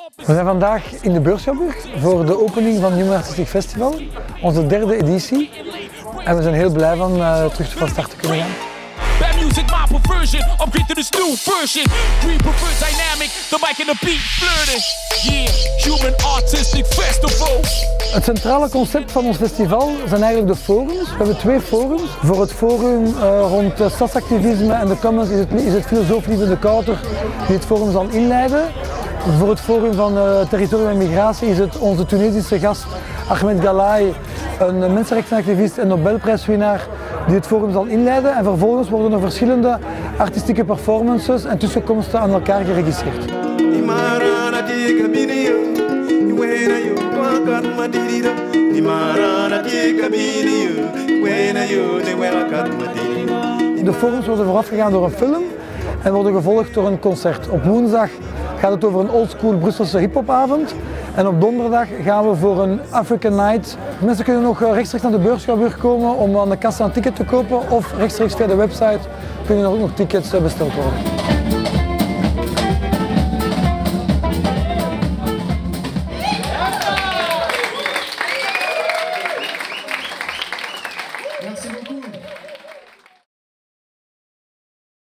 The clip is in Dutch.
We zijn vandaag in de Beurschouwburg voor de opening van het Human Artistic Festival, onze derde editie. En we zijn heel blij van terug van start te kunnen gaan. Bad music, my perversion. Upgrade to this new version. We prefer dynamic, the mic and the beat flirting. Yeah, Human Artistic Festival. Het centrale concept van ons festival zijn eigenlijk de forums. We hebben twee forums. Voor het forum rond stadsactivisme en de commons is het filosoof Lieve de Kouter die het forum zal inleiden. Voor het forum van territorium en migratie is het onze Tunesische gast Ahmed Galaï, een mensenrechtenactivist en Nobelprijswinnaar, die het forum zal inleiden. En vervolgens worden er verschillende artistieke performances en tussenkomsten aan elkaar geregistreerd. De forums worden voorafgegaan door een film en worden gevolgd door een concert. Op woensdag gaat het over een oldschool Brusselse hiphopavond en op donderdag gaan we voor een African Night. Mensen kunnen nog rechtstreeks naar de Beurschouwburg komen om aan de kassa een ticket te kopen of rechtstreeks via de website kunnen er ook nog tickets besteld worden.